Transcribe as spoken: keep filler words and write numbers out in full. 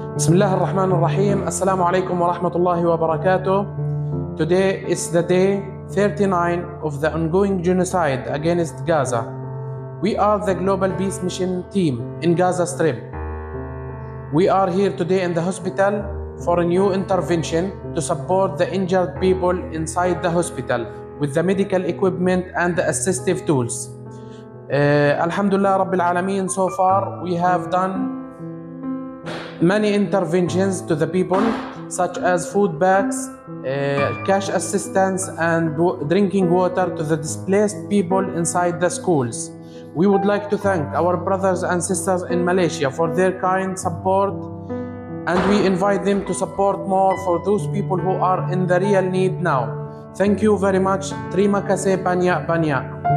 بسم الله الرحمن الرحيم. السلام عليكم ورحمة الله وبركاته. Today is the day thirty-nine of the ongoing genocide against Gaza. We are the Global Peace Mission team in Gaza Strip. We are here today in the hospital for a new intervention to support the injured people inside the hospital with the medical equipment and the assistive tools. Uh, Alhamdulillah Rabbil Alameen, so far we have done many interventions to the people, such as food bags, uh, cash assistance and drinking water to the displaced people inside the schools. We would like to thank our brothers and sisters in Malaysia for their kind support, and we invite them to support more for those people who are in the real need now. Thank you very much. Terima kasih banyak banyak.